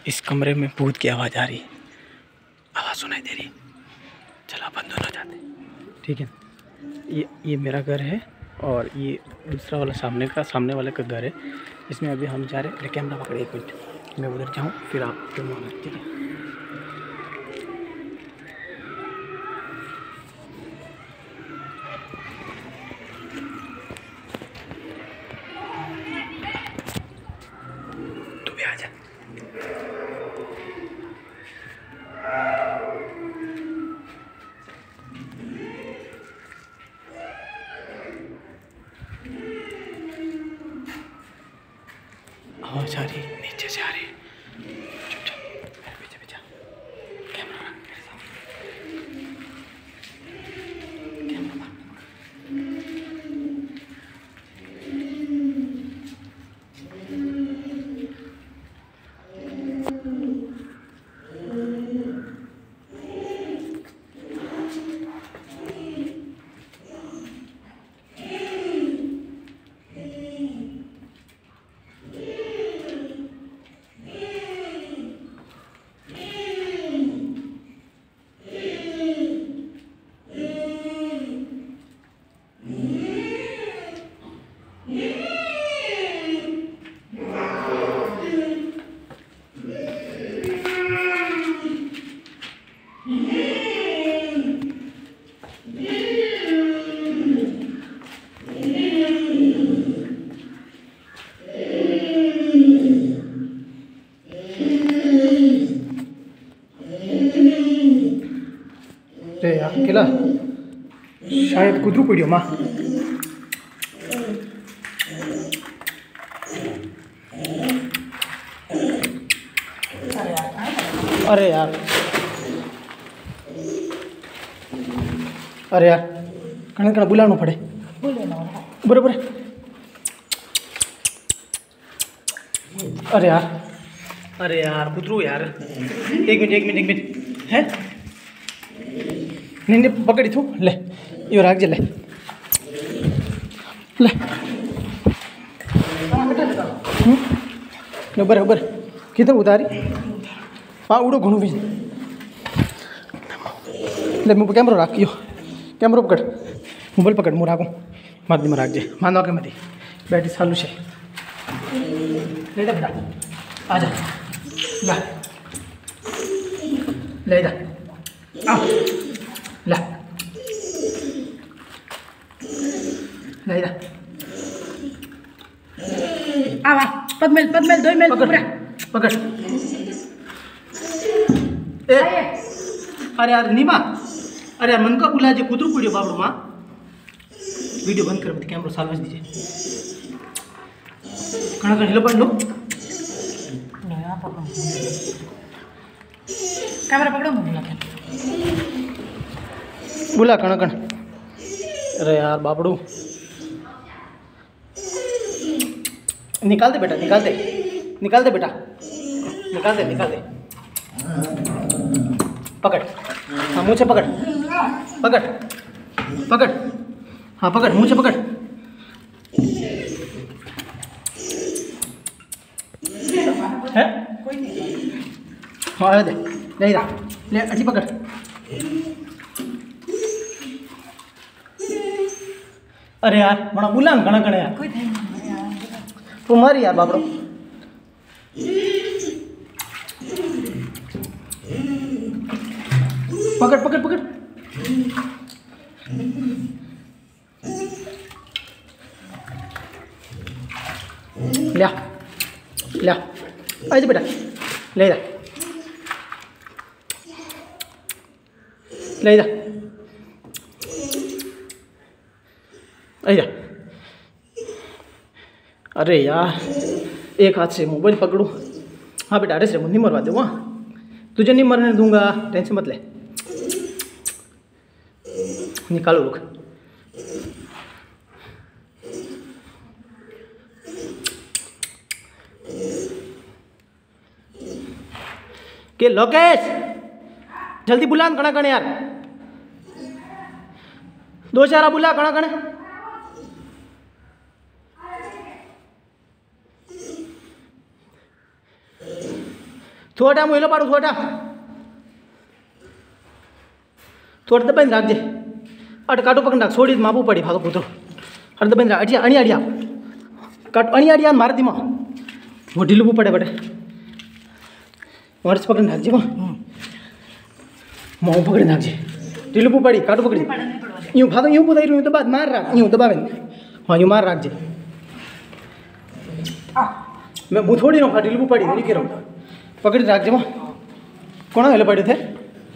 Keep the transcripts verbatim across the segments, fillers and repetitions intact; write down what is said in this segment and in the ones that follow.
इस कमरे में भूत की आवाज़ आ रही, आवाज़ सुनाई दे रही। चलो अपन दोनों जाते, ठीक है। ये ये मेरा घर है और ये दूसरा वाला सामने का सामने वाले का घर है। इसमें अभी हम जा रहे हैं। कैमरा पकड़े एक मिनट, मैं उधर जाऊँ फिर आप क्यों मानो, ठीक है। तू भी आ जा। आवाज़ आ रही नीचे से आ रही। चुपचाप मेरे पीछे पीछे कैमरा रख मेरे सामने, कैमरा मार। अरे यार अकेला शायद कुदरू पड़ियो माँ। अरे यार अरे यार कण कण बुलाना पड़े बराबर। अरे यार अरे यार कुदरू यार, एक मिनट एक मिनट एक मिनट है। नहीं नहीं पकड़ी थू ले, यो राख जे ले ले हम्म बराबर किधर उतारी। हाँ उड़ो घणू भी ले, मुझे कैमरो राख, यो कैमरो पकड़, मोबाइल पकड़, मुँह राखूँ मत में राख जे मानो के मत बैटरी चालू है। ले जा बेटा आ जा ला ले जा आ ला ले जा आ वाह पद्मेल पद्मेल दो मेल पकड़ पकड़। ए अरे यार नीमा, अरे यार मन का बुला जे कुदरू पड़ियो बाबड़ो माँ। वीडियो बंद कर मत, कैमरा सालवज दीजिए। कण कण हिलो पड़ लो, कैमरा पकड़ो बुला के बुला कण कण। अरे यार बाबड़ू निकाल दे बेटा, निकाल दे निकाल दे बेटा, निकाल दे निकाल दे। पकड़, हाँ मुँह से पकड़ पकड़ पकड़, हाँ पकड़ मुँह से पकड़। है हाँ दे ले जा ले अच्छी पकड़। अरे यार बड़ा बुला घना घना यार तू मारी यार बाबड़ो। पकड़ पकड़ पकड़ लिया लिया आजा बेटा ले जा ले जा आजा। अरे यार एक हाथ से मोबाइल पकड़ूं। हाँ बेटा अरे से नहीं मरवा दे, वहाँ तुझे नहीं मरने दूंगा, टेंशन मत ले। निकालो रुक, के लोकेश जल्दी बुला कणा कण यार, दो चारा बुला कणा कण। થોડા હું એલો પાડું થોડા થોડા દબાઈને રાખજે અટ કાટો પકડી નાખ છોડી માપવું પડી ફાતો કૂતરો અટ દબાઈને રાખ અડિયા અણી અડિયા કાટ અણી અડિયા મારે દીમાં वो ढीलू पड़े बटे वर्ष पकड़ नाखजे मोह पकड़ी नाखजे ढीलू पड़ी काटू पकड़ी यूँ भादो यूँ बुदाई यूँ दबा मार राख यूँ दबावे हाँ यूँ मार राखजे मैं मुँह थोड़ी रहा ढीलू पड़ी नहीं कह रहा पकड़ी राखजे वहाँ कौन हेले पड़े थे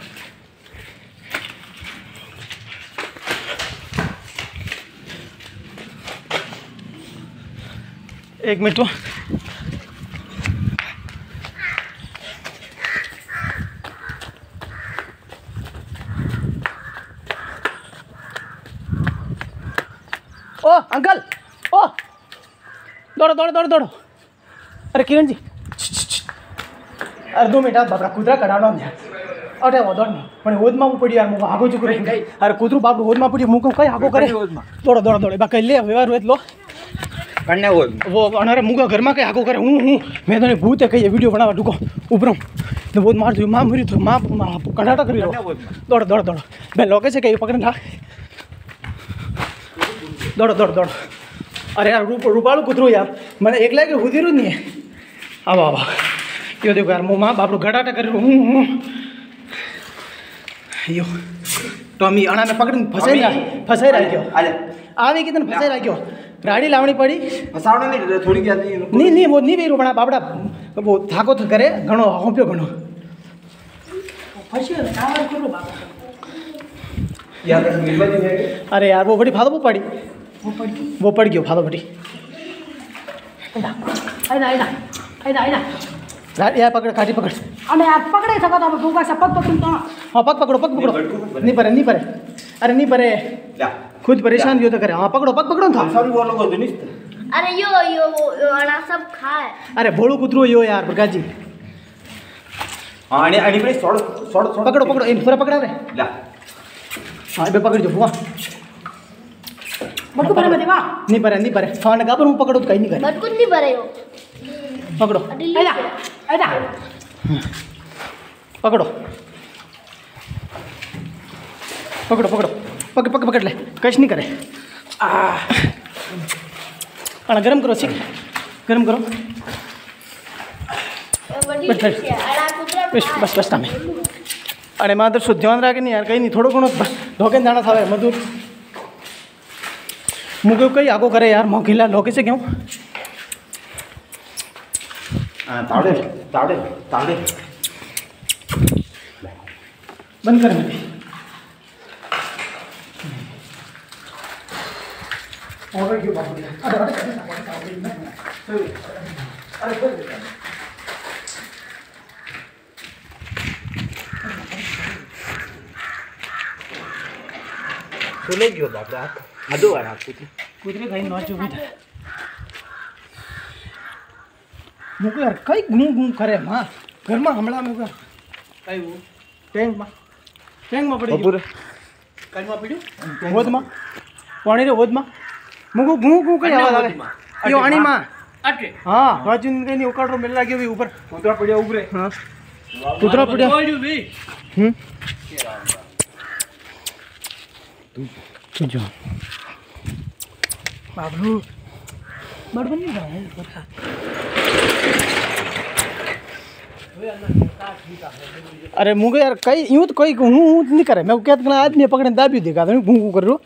एक मिनट ओ अंकल ओ दौड़ो दौड़ो दौड़ो दौड़ो अरे किरण जी अरे दो मिनट आप बापरा कूतरा कढ़ाना अरे वो दौड़ मैं होद में पड़ी यार मुझे आगो चुक रही अरे कूतरू बाप होद में पड़ी मुझे कहीं आगो करे दौड़ो दौड़ो दौड़ो बाकी ले व्यवहार हुए लो करने वो अनारे मुगा घर में कहीं आगो करे हूँ हूँ मैं तो भूत है कहीं वीडियो बनावा ढुको ऊपर तो बहुत मार दू माँ मरी तो माँ कढ़ाटा करी दौड़ो दौड़ो दौड़ो मैं लोके से कहीं पकड़े था दौड़ो दौड़ो दौड़ो अरे यार रूप रूपालू कूतरू यार मैंने एक लाख हुदीरू नहीं है अब आवा यो देखो यार मुँह माँ बाप घटाटा कर यो टॉमी अणा में पकड़ फसाई फसाई राख्यो आवी कितने फसाई राख्यो राड़ी लावनी पड़ी फसावने नहीं थोड़ी क्या नहीं नहीं वो नहीं बेरू बना बापड़ा वो थाको तो करे घणो होंप्यो घणो अरे यार वो बड़ी फादो वो पड़ी वो पड़ गयो फादो बड़ी आइदा आइदा आइदा आइदा यार पकड़ काटी पकड़ अरे यार पकड़े सको तो भूखा से पग पकड़ तो हाँ पग पकड़ो पग पकड़ो नहीं परे नहीं परे अरे नहीं परे खुद परेशान क्यों तो करे हाँ पकड़ो पग पकड़ो था अरे यो यो यो अना सब खाए अरे भोलू कुतरो यो यार प्रकाश जी हाँ अने अने पे छोड़ छोड़ पकड़ो पकड़ो इन पूरा पकड़ा रे ला हाँ बे पकड़ जो बुआ बटकू परे मत बा नहीं परे नहीं परे हाँ लगा पर हूँ पकड़ो तो कहीं नहीं करे बटकू नहीं परे हो पकड़ो आइदा आइदा पकड़ो पकड़ो पकड़ो पकड़ पकड़ पकड़ ले कश नहीं करे अना गरम करो सीख गरम करो बस बस बस बस टाइम अरे माधर शुद्ध ध्यान रखे नहीं यार कहीं नहीं थोड़ा घणो धोके जाना था मजदूर मुझे कहीं आगो करे यार मोखिला लोके से क्यों तावड़े तावड़े तावड़े बंद कर मेरी और क्यों बात अरे अरे खुले क्यों बाबा अदो आ कुछ कुछ कहीं नॉच भी था मुझे यार कई घूम घूम करे माँ घर में हमला में कई वो टैंक में टैंक में पड़ी पूरे कई में पड़ी होद में पानी रे होद में मुझे घूम घूम कई आवाज आवे यो आनी माँ अटे हाँ राजू ने कहीं उकाड़ रो मिल लगी हुई ऊपर कुतरा पड़िया ऊपर हाँ कुतरा पड़िया हम्म तू जो बाबू बड़ बन नहीं रहा है अरे मुझे यार कई यूँ तो कोई हूँ नहीं करे मैं क्या तो आदमी पकड़े दाबी देगा तो घूम घूम कर रो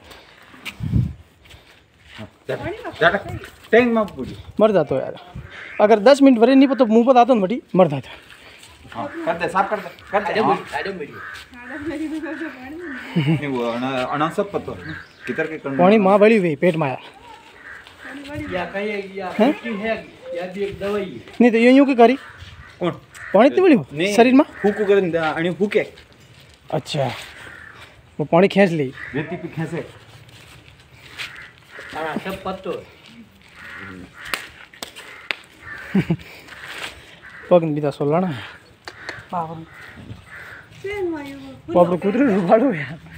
टैंक में पूरी मर जाता यार अगर दस मिनट भरे नहीं तो मुँह पर आता ना बटी मर जाता हाँ कर दे साफ कर दे कर दे आजो वीडियो नहीं वो अना अना सब पतो किधर के करना पानी माँ बड़ी हुई पेट में यार या कहीं या है या दी एक दवाई नहीं तो यूं यूं की करी कौन पानी इतनी बड़ी हो शरीर में फूकू कर आणि फूके अच्छा वो पानी खींच ली रेती पे खींचे अना सब पतो पग बीता सोलना बाप रे कुदरे रुबाड़ो यार